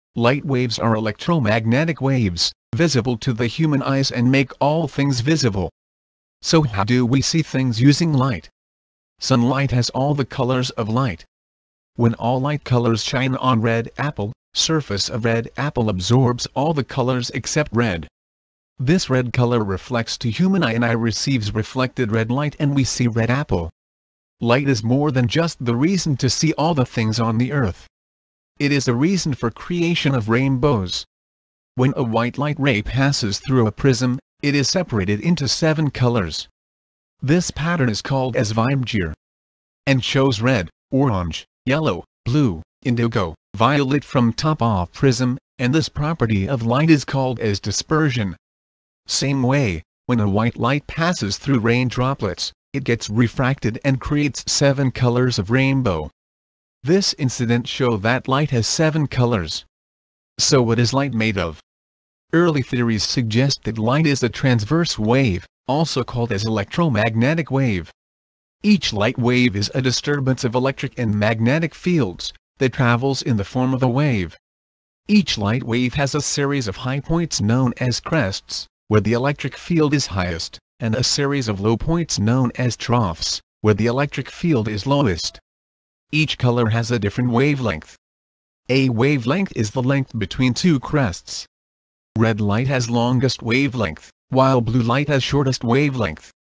Light waves are electromagnetic waves, visible to the human eyes and make all things visible. So how do we see things using light? Sunlight has all the colors of light. When all light colors shine on red apple, surface of red apple absorbs all the colors except red. This red color reflects to human eye and eye receives reflected red light and we see red apple. Light is more than just the reason to see all the things on the earth. It is a reason for creation of rainbows. When a white light ray passes through a prism, it is separated into 7 colors. This pattern is called as Weimgeur and shows red, orange, yellow, blue, indigo, violet from top of prism, and this property of light is called as dispersion. Same way, when a white light passes through rain droplets, it gets refracted and creates 7 colors of rainbow. This incident shows that light has 7 colors. So what is light made of? Early theories suggest that light is a transverse wave, also called as electromagnetic wave. Each light wave is a disturbance of electric and magnetic fields, that travels in the form of a wave. Each light wave has a series of high points known as crests, where the electric field is highest, and a series of low points known as troughs, where the electric field is lowest. Each color has a different wavelength. A wavelength is the length between 2 crests. Red light has longest wavelength, while blue light has shortest wavelength.